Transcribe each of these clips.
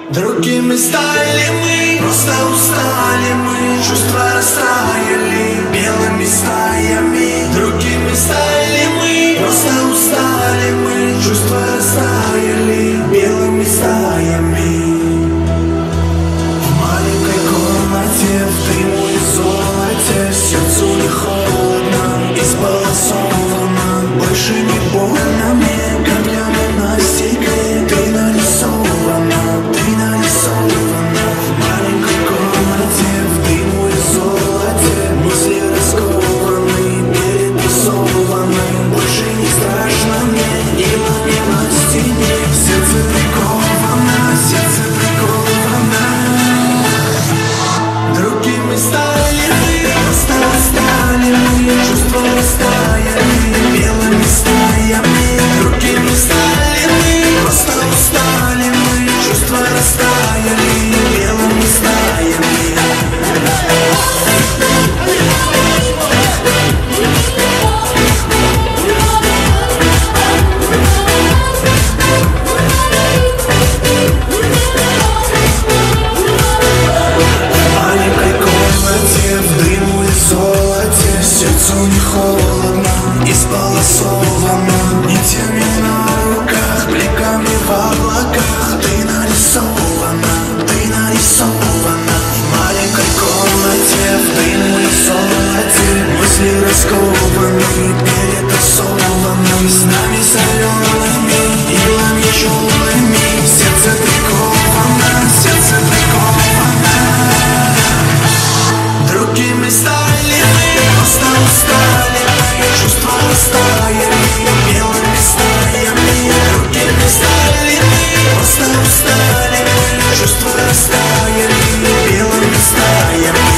Другими стали мы, просто устали мы, чувства растаяли белыми стаями. Другими стали мы, просто устали мы, чувства растаяли белыми стаями. В маленькой комнате, в дыму и золоте, сердцу не холодно, избалансовано, больше не больно мне, камнями на стекле ты нарисована, ты нарисована. В маленькой комнате, в дыму и золоте, мысли раскованы, перетасованы, больше не страшно мне, небо не на стене, сердце приковано, сердце приковано. Другими стали мы, просто стали мы, чувства растаяли белыми стаями. Другими стали мы, просто устали мы, чувства растаяли белыми стаями. Сердцу не холодно, избалансовано, нитями на руках, бликами в облаках. Ты нарисована, ты нарисована. В маленькой комнате, в дыму и золоте, мысли раскованы, перетасованы, снами солеными, иглами черными. Сердце приковано, сердце приковано. Другими стали мы, просто устали мы, чувства растаяли белыми стаями. Другими стали мы, просто устали мы, чувства растаяли белыми стаями.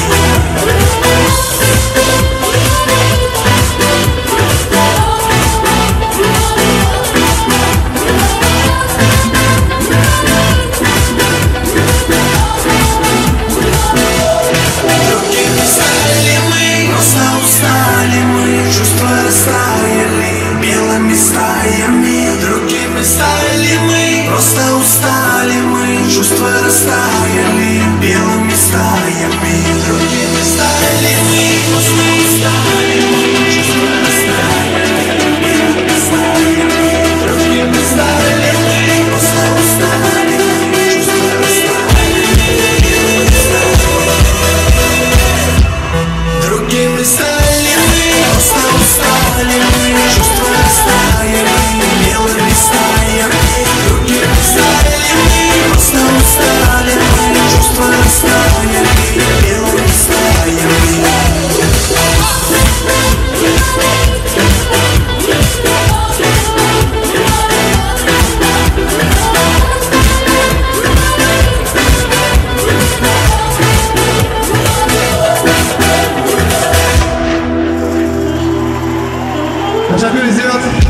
Другими стали мы, просто устали мы, чувства растаяли белыми стаями. Другими стали мы, просто устали мы, чувства растаяли белыми стаями. Другими стали мы, просто устали мы, чувства растаяли белыми стаями. Другими стали мы, просто устали мы, чувства растаяли белыми стаями. Другими стали мы, просто устали мы, чувства растаяли белыми стаями. Teşekkür ediyoruz.